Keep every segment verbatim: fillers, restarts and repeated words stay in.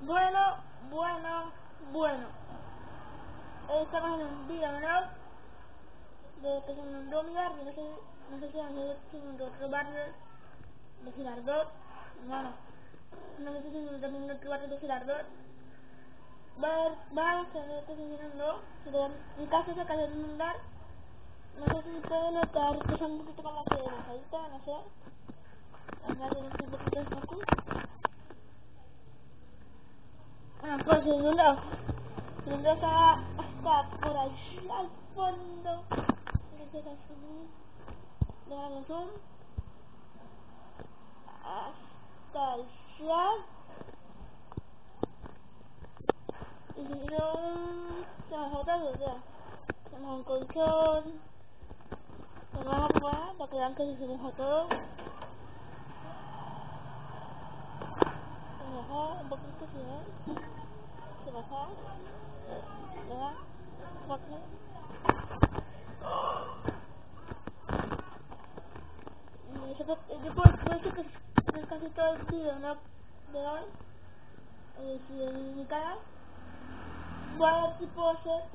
Bueno, bueno, bueno. Estamos en un video, ¿no? De que se inundó mi barrio, no sé, no sé si han ido se inundó otro barrio de Girardot. Bueno, no sé si se inundó también otro barrio de Girardot. Vamos a ver que se inundó. Mi casa se acaba de inundar. No sé si pueden notar que son un poquito como que desadita, no sé. Acá tenemos un poquito de foco. Ah, pues se inundó. Se inundó hasta, hasta por allí al fondo. Desde la subir. Déjame zoom. Hasta allá. Y se hizo un... Se bajó todo, o sea. Se bajó un colchón. Se bajó afuera para que vean que se bajó todo. Se bajó un poquito, ¿sí ven? Se bajó. ¿Verdad? Cuatro. Y eso fue, yo por, por eso que es casi todo el video, ¿no? De hoy. Eh, si en mi canal. Voy a ver si puedo hacer.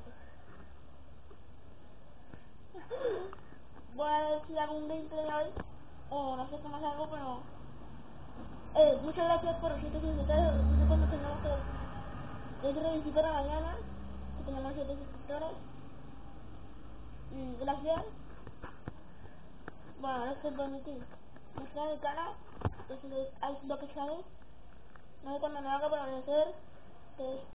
Voy a ver si hago un gameplay hoy. O no sé cómo hacerlo, pero. Eh, muchas gracias por los siete suscriptores. No sé cuándo tengamos que. Yo quiero decir para mañana. Que tenemos siete suscriptores. Y gracias. Bueno, ahora estoy permitido. Mostrar el canal. Eso es lo que sabes. No sé cuándo me haga para amanecer. Que